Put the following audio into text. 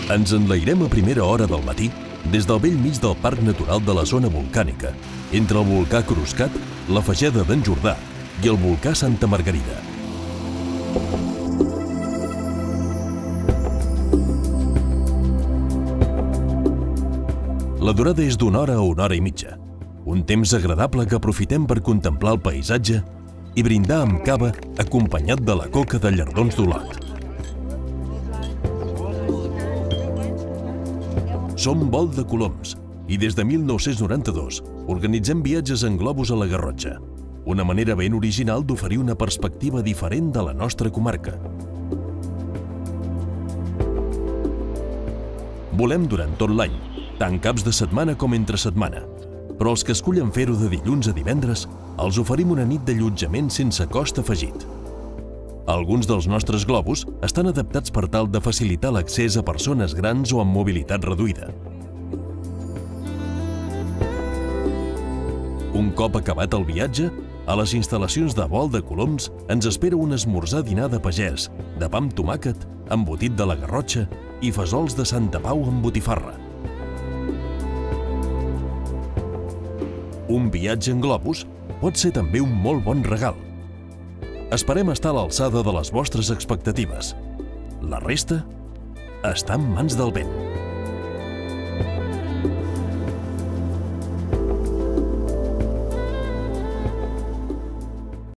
Ens enlairem a primera hora del matí des del bell mig del Parc Natural de la Zona Volcànica, entre el volcà Cruscat, la Fageda d'en Jordà i el volcà Santa Margarida. La durada és d'una hora a una hora i mitja, un temps agradable que aprofitem per contemplar el paisatge i brindar amb cava acompanyat de la coca de llardons d'Olot. Som Vol de Coloms i des de 1992 organitzem viatges en globus a la Garrotxa, una manera ben original d'oferir una perspectiva diferent de la nostra comarca. Volem durant tot l'any, tant caps de setmana com entre setmana, però els que escullen fer-ho de dilluns a divendres els oferim una nit d'allotjament sense cost afegit. Alguns dels nostres globus estan adaptats per tal de facilitar l'accés a persones grans o amb mobilitat reduïda. Un cop acabat el viatge, a les instal·lacions de Vol de Coloms ens espera un esmorzar-dinar de pagès, de pa amb tomàquet, embotit de la Garrotxa i fesols de Santa Pau amb botifarra. Un viatge en globus pot ser també un molt bon regal. Esperem estar a l'alçada de les vostres expectatives. La resta està en mans del vent.